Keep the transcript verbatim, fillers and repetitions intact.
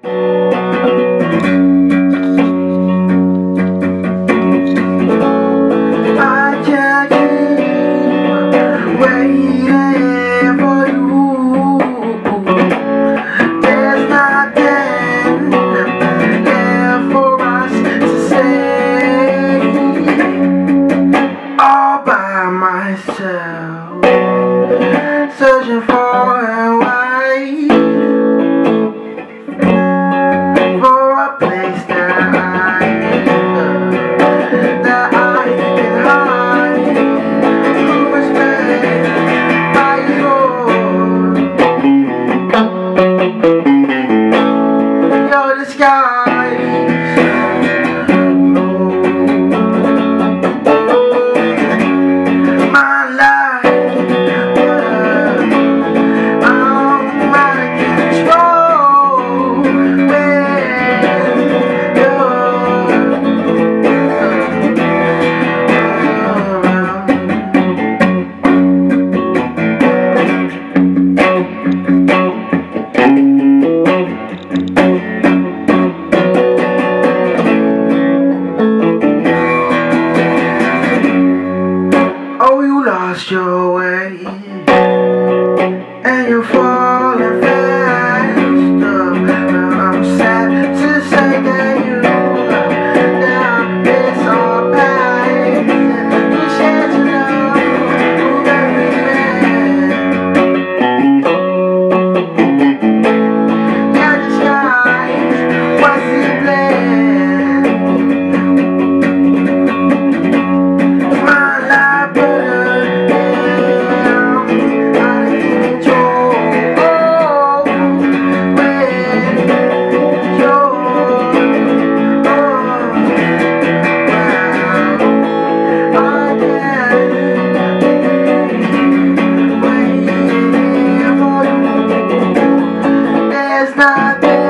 Searching for a way, for a place that I that I can hide. Who is made by your your disguise? Oh, you lost your way, and you're falling fast. I'm sad to say that you now it's all past. You said to know every man. Your disguise was in plan. My life. It's not there.